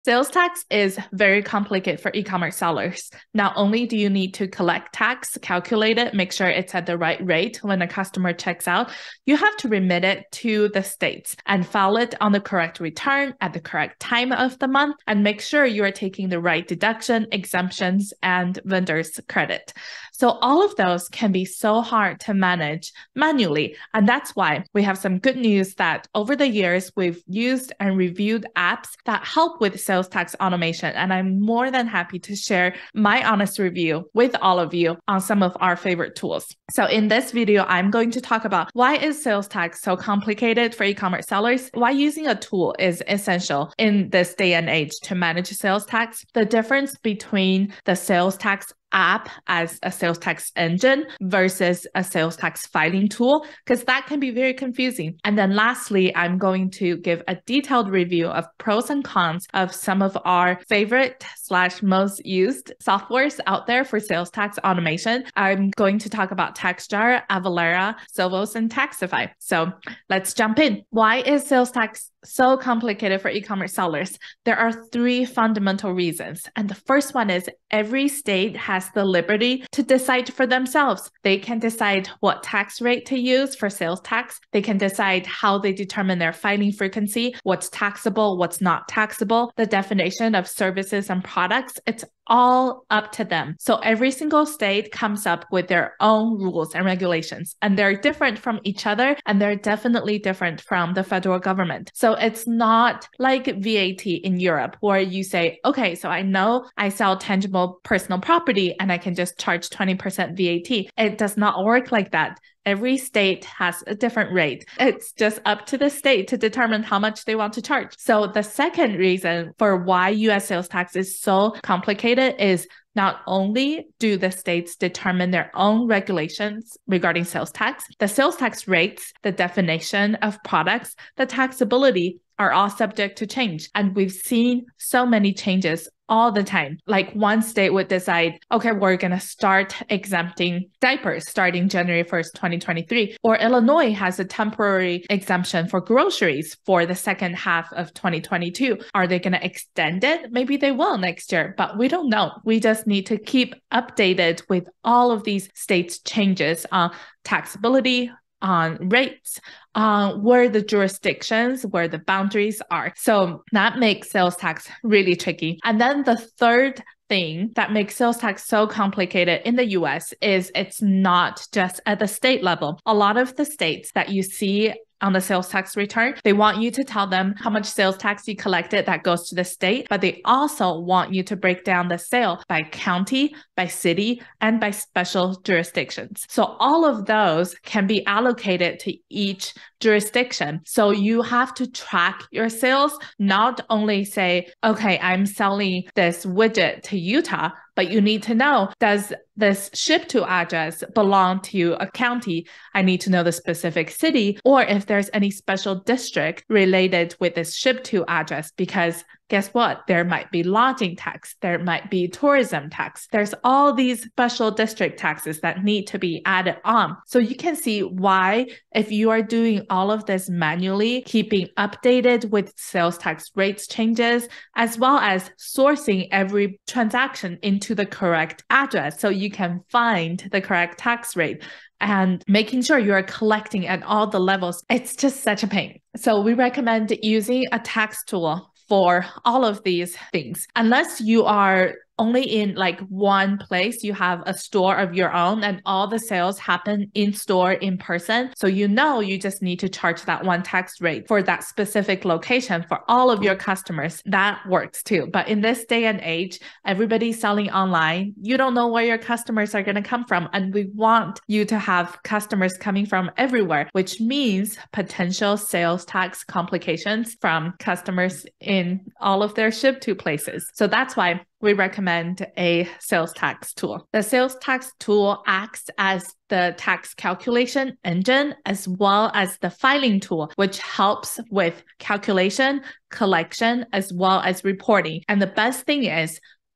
Sales tax is very complicated for e-commerce sellers. Not only do you need to collect tax, calculate it, make sure it's at the right rate when a customer checks out, you have to remit it to the states and file it on the correct return at the correct time of the month and make sure you are taking the right deduction, exemptions, and vendor's credit. So all of those can be so hard to manage manually. And that's why we have some good news that over the years, we've used and reviewed apps that help with sales tax automation. And I'm more than happy to share my honest review with all of you on some of our favorite tools. So in this video, I'm going to talk about why is sales tax so complicated for e-commerce sellers, why using a tool is essential in this day and age to manage sales tax, the difference between the sales tax app as a sales tax engine versus a sales tax filing tool, because that can be very confusing. And then lastly, I'm going to give a detailed review of pros and cons of some of our favorite / most used softwares out there for sales tax automation. I'm going to talk about TaxJar, Avalara, Sovos, and Taxify. So let's jump in. Why is sales tax so complicated for e-commerce sellers? There are three fundamental reasons. And the first one is every state has the liberty to decide for themselves. They can decide what tax rate to use for sales tax. They can decide how they determine their filing frequency, what's taxable, what's not taxable, the definition of services and products. It's all up to them. So every single state comes up with their own rules and regulations, and they're different from each other, and they're definitely different from the federal government. So it's not like VAT in Europe where you say, okay, so I know I sell tangible personal property and I can just charge 20% VAT. It does not work like that. Every state has a different rate. It's just up to the state to determine how much they want to charge. So the second reason for why US sales tax is so complicated is not only do the states determine their own regulations regarding sales tax, the sales tax rates, the definition of products, the taxability are all subject to change. And we've seen so many changes all the time. Like one state would decide, okay, we're going to start exempting diapers starting January 1st, 2023. Or Illinois has a temporary exemption for groceries for the second half of 2022. Are they going to extend it? Maybe they will next year, but we don't know. We just need to keep updated with all of these states' changes on taxability, on rates, where the jurisdictions, where the boundaries are. So that makes sales tax really tricky. And then the third thing that makes sales tax so complicated in the US is it's not just at the state level. A lot of the states that you see on the sales tax return, they want you to tell them how much sales tax you collected that goes to the state, but they also want you to break down the sale by county, by city, and by special jurisdictions. So all of those can be allocated to each jurisdiction. So you have to track your sales, not only say, okay, I'm selling this widget to Utah, but you need to know, does this ship to address belong to a county? I need to know the specific city, or if there's any special district related with this ship to address, because guess what? There might be lodging tax, there might be tourism tax. There's all these special district taxes that need to be added on. So you can see why, if you are doing all of this manually, keeping updated with sales tax rates changes, as well as sourcing every transaction into the correct address so you can find the correct tax rate, and making sure you are collecting at all the levels, it's just such a pain. So we recommend using a tax tool for all of these things. Unless you are only in like one place, you have a store of your own and all the sales happen in store in person. So you know you just need to charge that one tax rate for that specific location for all of your customers. That works too. But in this day and age, everybody's selling online. You don't know where your customers are going to come from. And we want you to have customers coming from everywhere, which means potential sales tax complications from customers in all of their ship to places. So that's why we recommend a sales tax tool. The sales tax tool acts as the tax calculation engine as well as the filing tool, which helps with calculation, collection, as well as reporting. And the best thing is,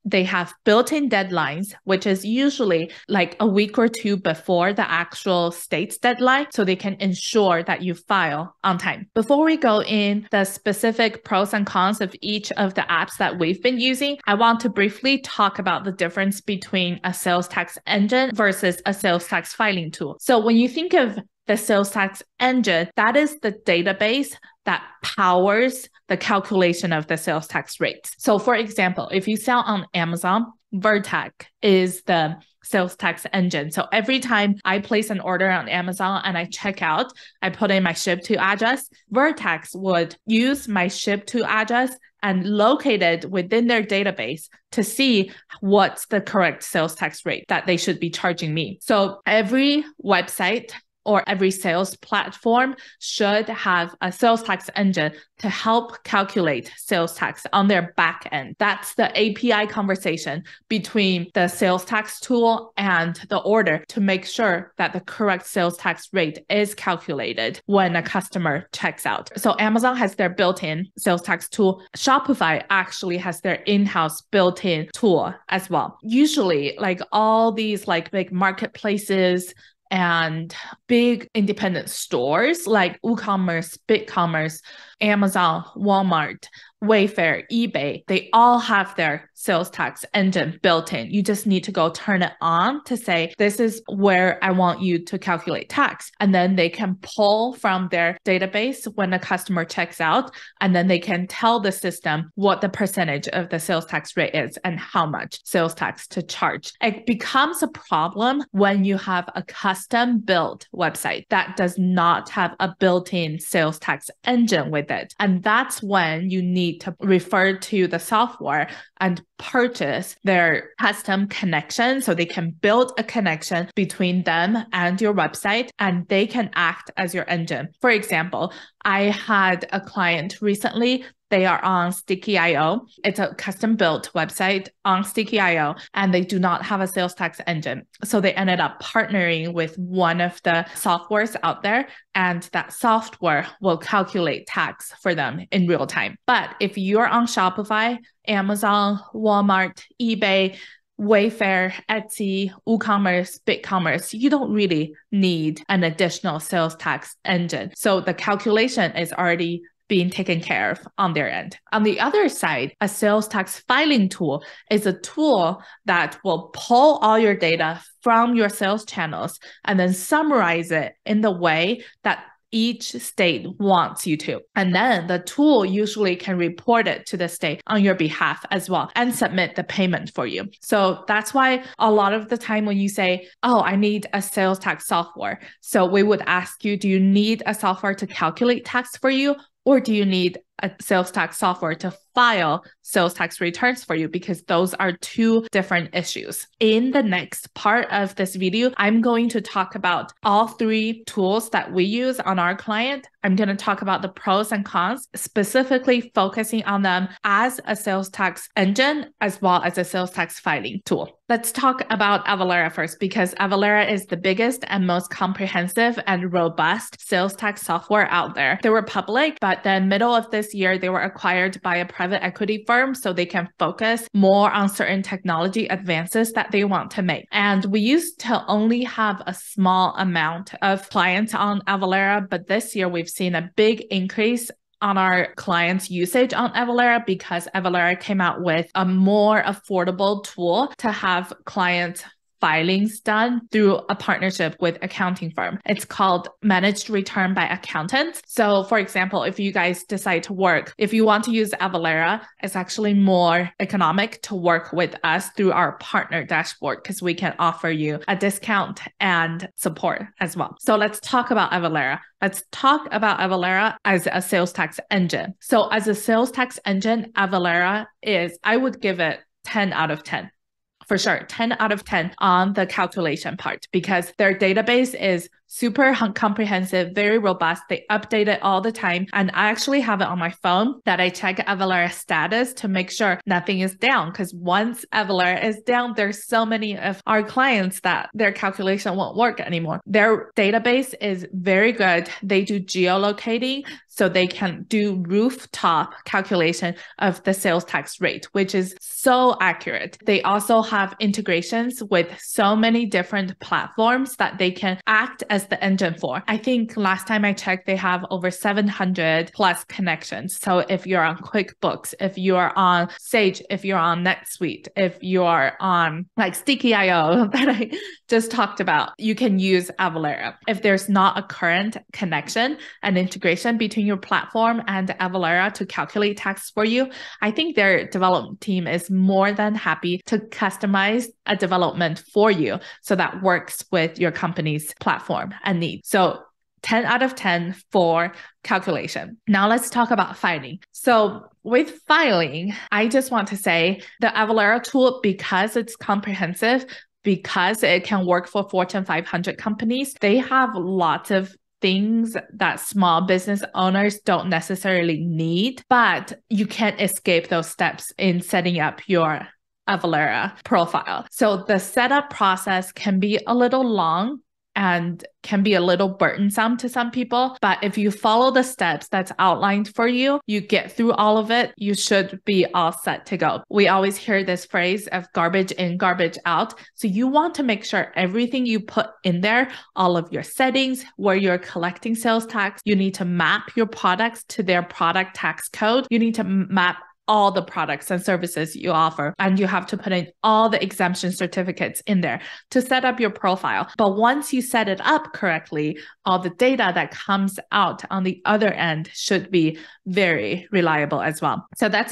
they have built-in deadlines, which is usually like a week or two before the actual state's deadline, so they can ensure that you file on time. Before we go in the specific pros and cons of each of the apps that we've been using, I want to briefly talk about the difference between a sales tax engine versus a sales tax filing tool. So when you think of the sales tax engine, that is the database that powers the calculation of the sales tax rates. So for example, if you sell on Amazon, Vertex is the sales tax engine. So every time I place an order on Amazon and I check out, I put in my ship to address, Vertex would use my ship to address and locate it within their database to see what's the correct sales tax rate that they should be charging me. So every website or every sales platform should have a sales tax engine to help calculate sales tax on their back end. That's the API conversation between the sales tax tool and the order to make sure that the correct sales tax rate is calculated when a customer checks out. So Amazon has their built-in sales tax tool. Shopify actually has their in-house built-in tool as well. Usually, like all these like big marketplaces and big independent stores like WooCommerce, BigCommerce, Amazon, Walmart, Wayfair, eBay, they all have their sales tax engine built in. You just need to go turn it on to say, this is where I want you to calculate tax. And then they can pull from their database when a customer checks out, and then they can tell the system what the percentage of the sales tax rate is and how much sales tax to charge. It becomes a problem when you have a custom built website that does not have a built-in sales tax engine with it. And that's when you need to refer to the software and purchase their custom connection so they can build a connection between them and your website, and they can act as your engine. For example, I had a client recently. They are on Sticky.io. It's a custom built website on Sticky.io, and they do not have a sales tax engine. So they ended up partnering with one of the softwares out there, and that software will calculate tax for them in real time. But if you're on Shopify, Amazon, Walmart, eBay, Wayfair, Etsy, WooCommerce, BigCommerce, you don't really need an additional sales tax engine. So the calculation is already being taken care of on their end. On the other side, a sales tax filing tool is a tool that will pull all your data from your sales channels and then summarize it in the way that each state wants you to. And then the tool usually can report it to the state on your behalf as well and submit the payment for you. So that's why a lot of the time when you say, oh, I need a sales tax software. So we would ask you, do you need a software to calculate tax for you? Or do you need a sales tax software to file sales tax returns for you? Because those are two different issues. In the next part of this video, I'm going to talk about all three tools that we use on our client. I'm going to talk about the pros and cons, specifically focusing on them as a sales tax engine as well as a sales tax filing tool. Let's talk about Avalara first, because Avalara is the biggest and most comprehensive and robust sales tax software out there. They were public, but then middle of this year, they were acquired by a private equity firm so they can focus more on certain technology advances that they want to make. And we used to only have a small amount of clients on Avalara, but this year we've seen a big increase on our clients' usage on Avalara because Avalara came out with a more affordable tool to have clients filings done through a partnership with accounting firm. It's called Managed Return by Accountants. So for example, if you guys decide to work, if you want to use Avalara, it's actually more economic to work with us through our partner dashboard because we can offer you a discount and support as well. So let's talk about Avalara. Let's talk about Avalara as a sales tax engine. So as a sales tax engine, Avalara is, I would give it 10 out of 10. For sure, 10 out of 10 on the calculation part because their database is super comprehensive, very robust. They update it all the time. And I actually have it on my phone that I check Avalara status to make sure nothing is down. Because once Avalara is down, there's so many of our clients that their calculation won't work anymore. Their database is very good. They do geolocating, so they can do rooftop calculation of the sales tax rate, which is so accurate. They also have integrations with so many different platforms that they can act as the engine for. I think last time I checked, they have over 700 plus connections. So if you're on QuickBooks, if you're on Sage, if you're on NetSuite, if you're on like Sticky.io that I just talked about, you can use Avalara. If there's not a current connection and integration between your platform and Avalara to calculate tax for you, I think their development team is more than happy to customize a development for you so that works with your company's platform and needs. So 10 out of 10 for calculation. Now let's talk about filing. So with filing, I just want to say the Avalara tool, because it's comprehensive, because it can work for Fortune 500 companies, they have lots of things that small business owners don't necessarily need, but you can't escape those steps in setting up your Avalara profile. So the setup process can be a little long and can be a little burdensome to some people. But if you follow the steps that's outlined for you, you get through all of it, you should be all set to go. We always hear this phrase of garbage in, garbage out. So you want to make sure everything you put in there, all of your settings, where you're collecting sales tax, you need to map your products to their product tax code. You need to map all the products and services you offer. And you have to put in all the exemption certificates in there to set up your profile. But once you set it up correctly, all the data that comes out on the other end should be very reliable as well. So that's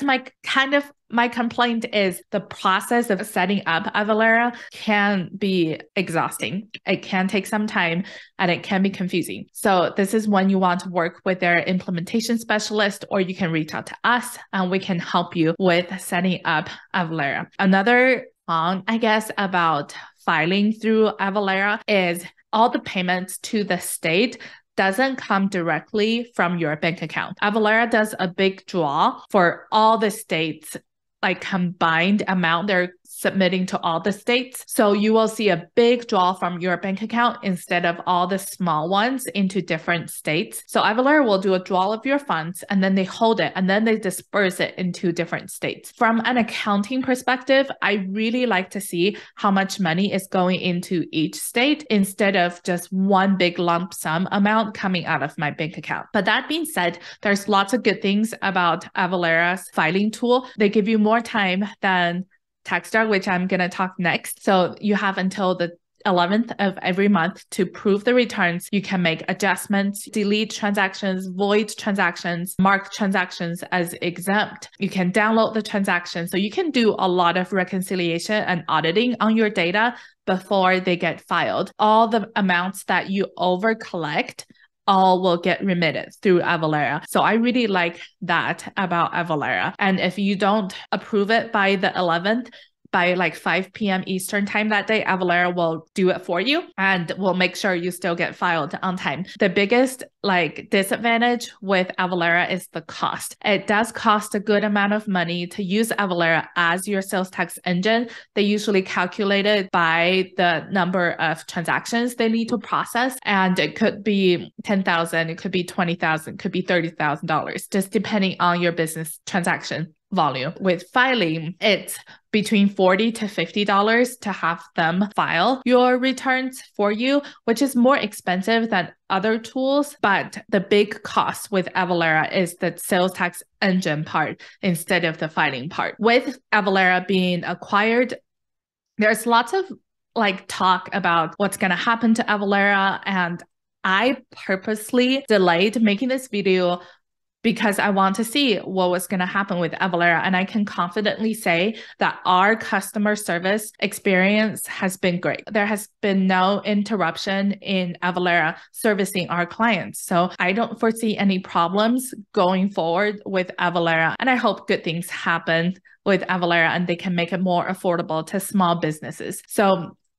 my complaint is the process of setting up Avalara can be exhausting. It can take some time and it can be confusing. So this is when you want to work with their implementation specialist, or you can reach out to us and we can help you with setting up Avalara. Another I guess, about filing through Avalara is all the payments to the state doesn't come directly from your bank account. Avalara does a big draw for all the states, like combined amount they're submitting to all the states. So you will see a big draw from your bank account instead of all the small ones into different states. So Avalara will do a draw of your funds and then they hold it and then they disperse it into different states. From an accounting perspective, I really like to see how much money is going into each state instead of just one big lump sum amount coming out of my bank account. But that being said, there's lots of good things about Avalara's filing tool. They give you more time than TaxStar, which I'm going to talk next. So you have until the 11th of every month to prove the returns. You can make adjustments, delete transactions, void transactions, mark transactions as exempt. You can download the transaction. So you can do a lot of reconciliation and auditing on your data before they get filed. All the amounts that you over collect all will get remitted through Avalara. So I really like that about Avalara. And if you don't approve it by the 11th, by like 5 p.m. Eastern time that day, Avalara will do it for you and will make sure you still get filed on time. The biggest disadvantage with Avalara is the cost. It does cost a good amount of money to use Avalara as your sales tax engine. They usually calculate it by the number of transactions they need to process. And it could be $10,000, it could be $20,000, it could be $30,000, just depending on your business transaction volume. With filing, it's between $40 to $50 to have them file your returns for you, which is more expensive than other tools. But the big cost with Avalara is the sales tax engine part instead of the filing part. With Avalara being acquired, there's lots of talk about what's going to happen to Avalara. And I purposely delayed making this video because I want to see what was going to happen with Avalara. And I can confidently say that our customer service experience has been great. There has been no interruption in Avalara servicing our clients. So I don't foresee any problems going forward with Avalara. And I hope good things happen with Avalara and they can make it more affordable to small businesses. So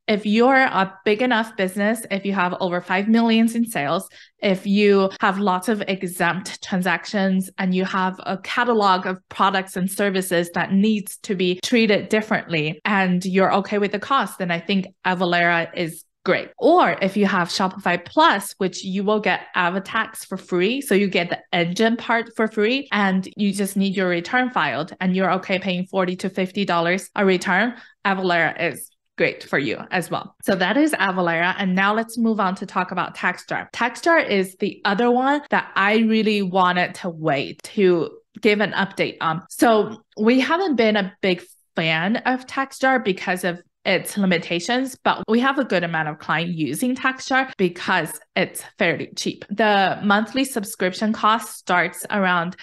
If you're a big enough business, if you have over 5 million in sales, if you have lots of exempt transactions and you have a catalog of products and services that needs to be treated differently and you're okay with the cost, then I think Avalara is great. Or if you have Shopify Plus, which you will get AvaTax for free. So you get the engine part for free and you just need your return filed and you're okay paying $40 to $50 a return. Avalara is great for you as well. So that is Avalara. And now let's move on to talk about Taxjar. Taxjar is the other one that I really wanted to wait to give an update on. So we haven't been a big fan of Taxjar because of its limitations, but we have a good amount of clients using Taxjar because it's fairly cheap. The monthly subscription cost starts around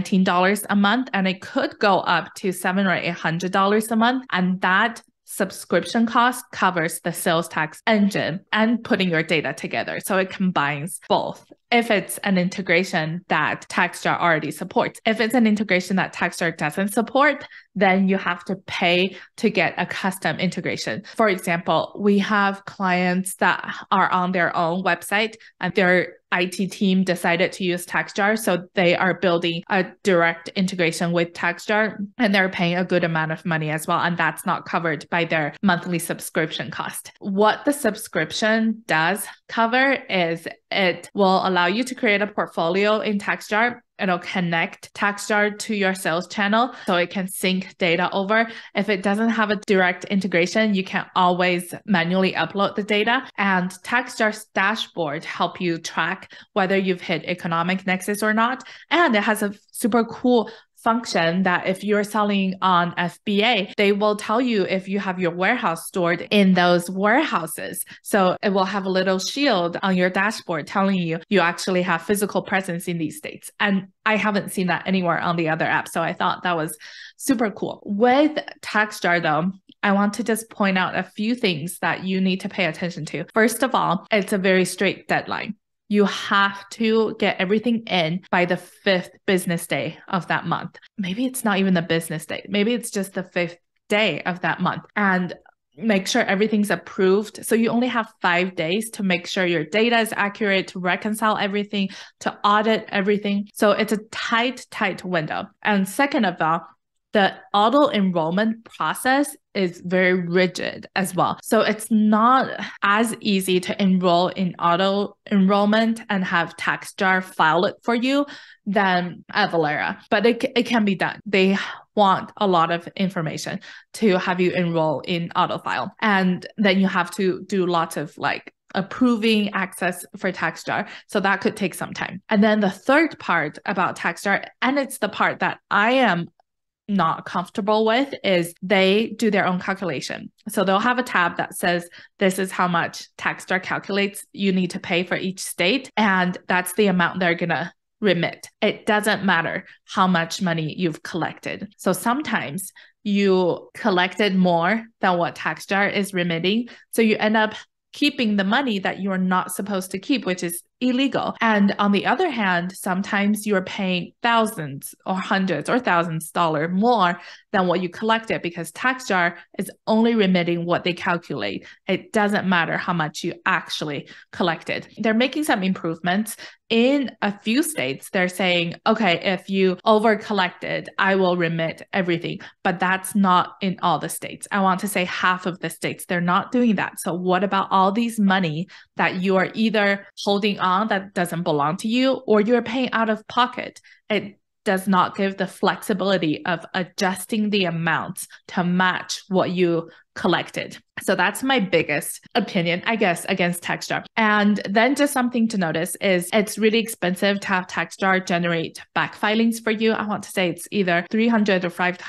$19 a month, and it could go up to $700 or $800 a month. And that subscription cost covers the sales tax engine and putting your data together. So it combines both. If it's an integration that Taxjar already supports. If it's an integration that Taxjar doesn't support, then you have to pay to get a custom integration. For example, we have clients that are on their own website and their IT team decided to use Taxjar. So they are building a direct integration with Taxjar and they're paying a good amount of money as well. And that's not covered by their monthly subscription cost. What the subscription does cover is it will allow you to create a portfolio in Taxjar. It'll connect Taxjar to your sales channel so it can sync data over. If it doesn't have a direct integration, you can always manually upload the data. And Taxjar's dashboard help you track whether you've hit economic nexus or not. And it has a super cool function that if you're selling on FBA, they will tell you if you have your warehouse stored in those warehouses. So it will have a little shield on your dashboard telling you you actually have physical presence in these states. And I haven't seen that anywhere on the other app. So I thought that was super cool. With Taxjar though, I want to just point out a few things that you need to pay attention to. First of all, it's a very strict deadline. You have to get everything in by the 5th business day of that month. Maybe it's not even the business day. Maybe it's just the 5th day of that month. And make sure everything's approved. So you only have 5 days to make sure your data is accurate, to reconcile everything, to audit everything. So it's a tight window. And second of all, the auto enrollment process is very rigid as well. So it's not as easy to enroll in auto enrollment and have Taxjar file it for you than Avalara, but it can be done. They want a lot of information to have you enroll in auto file. And then you have to do lots of approving access for Taxjar. So that could take some time. And then the third part about Taxjar, and it's the part that I am not comfortable with, is they do their own calculation. So they'll have a tab that says, this is how much Taxjar calculates you need to pay for each state. And that's the amount they're going to remit. It doesn't matter how much money you've collected. So sometimes you collected more than what Taxjar is remitting. So you end up keeping the money that you're not supposed to keep, which is illegal. And on the other hand, sometimes you're paying thousands or hundreds or thousands dollars more than what you collected because Taxjar is only remitting what they calculate. It doesn't matter how much you actually collected. They're making some improvements. In a few states, they're saying, okay, if you over collected, I will remit everything. But that's not in all the states. I want to say half of the states, they're not doing that. So what about all these money that you are either holding on that doesn't belong to you or you're paying out of pocket? It does not give the flexibility of adjusting the amounts to match what you collected. So that's my biggest opinion, I guess, against Taxjar. And then just something to notice is it's really expensive to have Taxjar generate back filings for you. I want to say it's either $300 or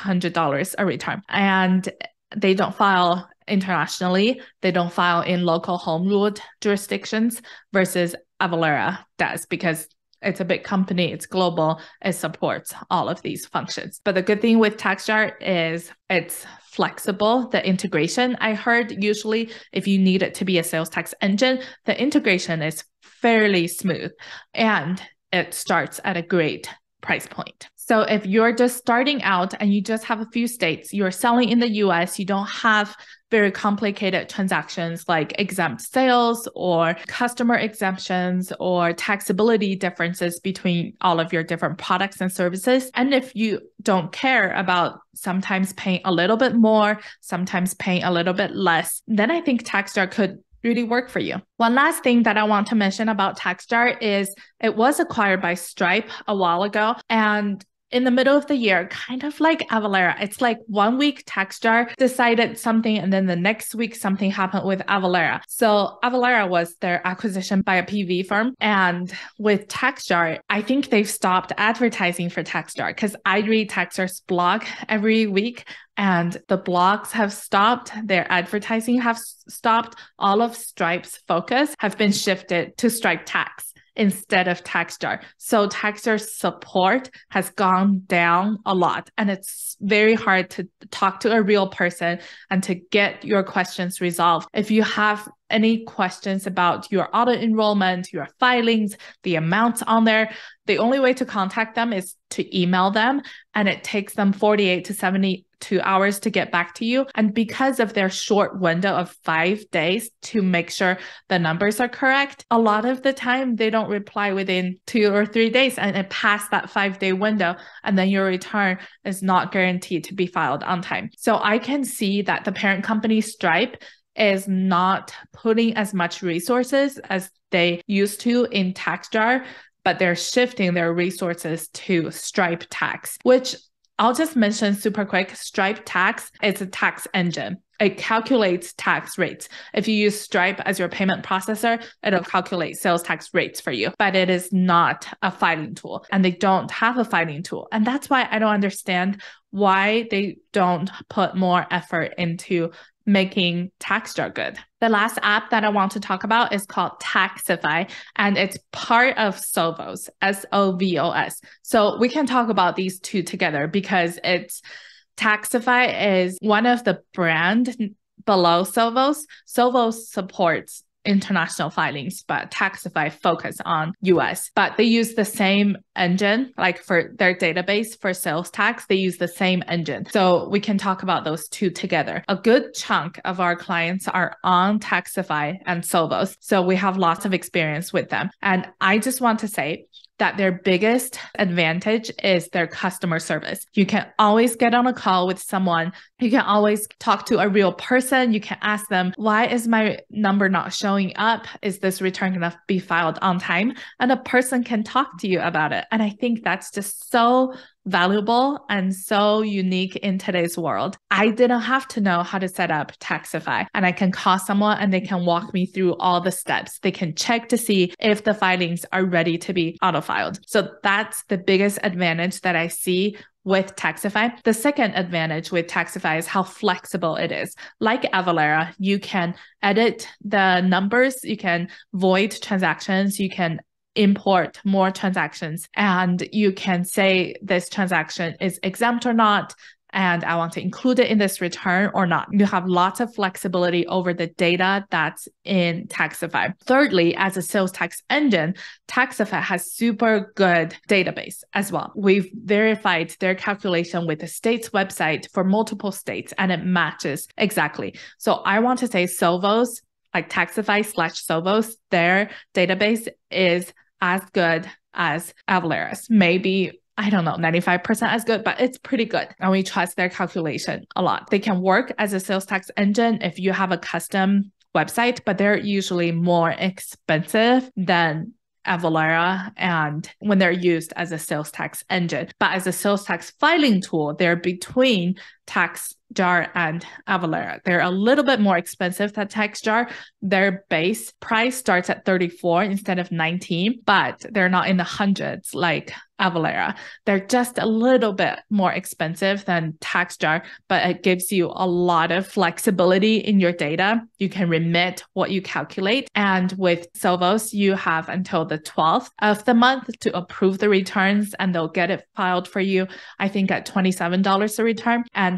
$500 a return. And they don't file internationally. They don't file in local home ruled jurisdictions versus Avalara does because it's a big company, it's global, it supports all of these functions. But the good thing with Taxjar is it's flexible, the integration. I heard usually if you need it to be a sales tax engine, the integration is fairly smooth and it starts at a great price point. So if you're just starting out and you just have a few states, you're selling in the US, you don't have very complicated transactions like exempt sales or customer exemptions or taxability differences between all of your different products and services. And if you don't care about sometimes paying a little bit more, sometimes paying a little bit less, then I think TaxJar could really work for you. One last thing that I want to mention about TaxJar is it was acquired by Stripe a while ago, and in the middle of the year, kind of like Avalara. It's like 1 week TaxJar decided something, and then the next week something happened with Avalara. So Avalara was their acquisition by a PV firm. And with TaxJar, I think they've stopped advertising for TaxJar because I read TaxJar's blog every week, and the blogs have stopped, their advertising have stopped. All of Stripe's focus have been shifted to Stripe Tax instead of TaxJar. So TaxJar's support has gone down a lot, and it's very hard to talk to a real person and to get your questions resolved. If you have any questions about your auto enrollment, your filings, the amounts on there, the only way to contact them is to email them, and it takes them 48 to 72 hours to get back to you. And because of their short window of 5 days to make sure the numbers are correct, a lot of the time they don't reply within 2 or 3 days, and it passed that 5-day window, and then your return is not guaranteed to be filed on time. So I can see that the parent company Stripe is not putting as much resources as they used to in TaxJar, but they're shifting their resources to Stripe Tax, which I'll just mention super quick. Stripe Tax is a tax engine. It calculates tax rates. If you use Stripe as your payment processor, it'll calculate sales tax rates for you, but it is not a filing tool, and they don't have a filing tool. And that's why I don't understand why they don't put more effort into making TaxJar good. The last app that I want to talk about is called Taxify, and it's part of Sovos, Sovos. So we can talk about these two together because Taxify is one of the brand below Sovos. Sovos supports international filings, but Taxify focus on US. But they use the same engine, like for their database for sales tax, they use the same engine. So we can talk about those two together. A good chunk of our clients are on Taxify and Sovos. So we have lots of experience with them. And I just want to say that their biggest advantage is their customer service. You can always get on a call with someone. You can always talk to a real person. You can ask them, why is my number not showing up? Is this return going to be filed on time? And a person can talk to you about it. And I think that's just so valuable and so unique in today's world. I didn't have to know how to set up Taxify, and I can call someone and they can walk me through all the steps. They can check to see if the filings are ready to be auto-filed. So that's the biggest advantage that I see with Taxify. The second advantage with Taxify is how flexible it is. Like Avalara, you can edit the numbers, you can void transactions, you can import more transactions, and you can say this transaction is exempt or not, and I want to include it in this return or not. You have lots of flexibility over the data that's in Taxify. Thirdly, as a sales tax engine, Taxify has super good database as well. We've verified their calculation with the state's website for multiple states, and it matches exactly. So I want to say Sovos, like Taxify/Sovos, their database is as good as Avalara's. Maybe, I don't know, 95% as good, but it's pretty good. And we trust their calculation a lot. They can work as a sales tax engine if you have a custom website, but they're usually more expensive than Avalara and when they're used as a sales tax engine. But as a sales tax filing tool, they're between TaxJar and Avalara. They're a little bit more expensive than TaxJar. Their base price starts at $34 instead of $19, but they're not in the hundreds like Avalara. They're just a little bit more expensive than TaxJar, but it gives you a lot of flexibility in your data. You can remit what you calculate. And with Sovos, you have until the 12th of the month to approve the returns, and they'll get it filed for you, I think at $27 a return. And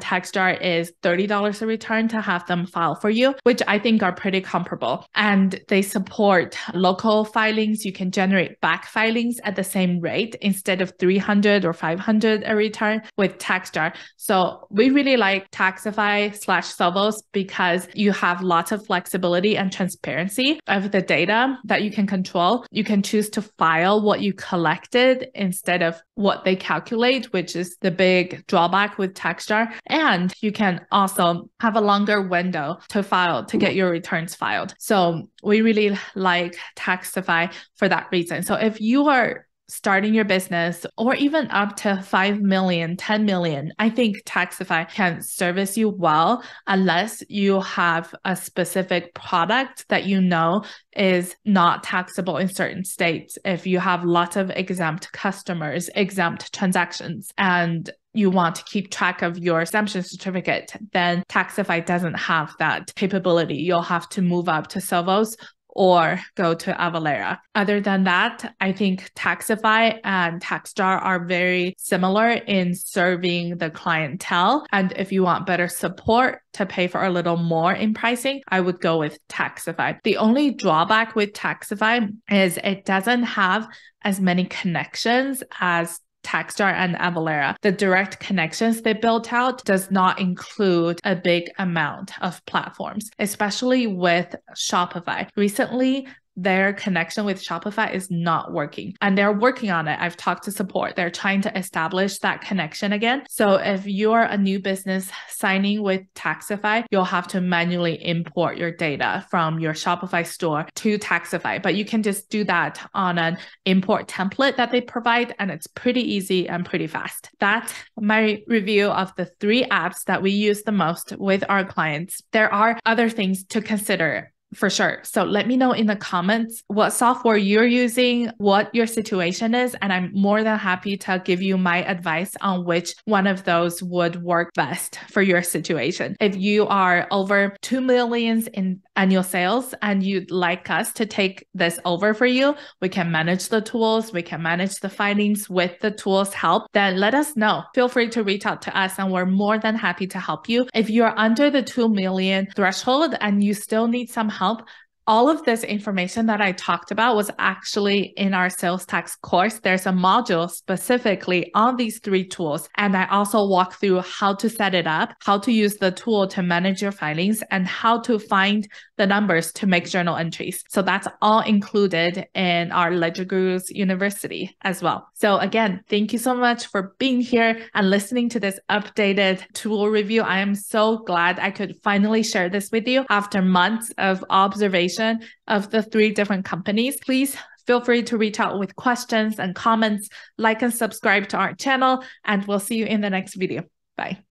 TaxJar is $30 a return to have them file for you, which I think are pretty comparable. And they support local filings. You can generate back filings at the same rate instead of $300 or $500 a return with TaxJar. So we really like Taxify/Sovos because you have lots of flexibility and transparency of the data that you can control. You can choose to file what you collected instead of what they calculate, which is the big drawback with TaxJar. And you can also have a longer window to file to get your returns filed. So we really like Taxify for that reason. So if you are starting your business or even up to 5 million, 10 million, I think Taxify can service you well unless you have a specific product that you know is not taxable in certain states. If you have lots of exempt customers, exempt transactions, and you want to keep track of your exemption certificate, then Taxify doesn't have that capability. You'll have to move up to Sovos or go to Avalara. Other than that, I think Taxify and TaxJar are very similar in serving the clientele. And if you want better support to pay for a little more in pricing, I would go with Taxify. The only drawback with Taxify is it doesn't have as many connections as TaxJar and Avalara. The direct connections they built out does not include a big amount of platforms, especially with Shopify. Recently, their connection with Shopify is not working and they're working on it. I've talked to support. They're trying to establish that connection again. So if you're a new business signing with Taxify, you'll have to manually import your data from your Shopify store to Taxify, but you can just do that on an import template that they provide, and it's pretty easy and pretty fast. That's my review of the 3 apps that we use the most with our clients. There are other things to consider for sure. So let me know in the comments what software you're using, what your situation is, and I'm more than happy to give you my advice on which one of those would work best for your situation. If you are over 2 million in annual sales and you'd like us to take this over for you, we can manage the tools, we can manage the filings with the tools help, then let us know. Feel free to reach out to us and we're more than happy to help you. If you're under the 2 million threshold and you still need some help, all of this information that I talked about was actually in our sales tax course. There's a module specifically on these 3 tools. And I also walk through how to set it up, how to use the tool to manage your filings, and how to find the numbers to make journal entries. So that's all included in our Ledger Gurus University as well. So again, thank you so much for being here and listening to this updated tool review. I am so glad I could finally share this with you after months of observation of the 3 different companies. Please feel free to reach out with questions and comments, like and subscribe to our channel, and we'll see you in the next video. Bye.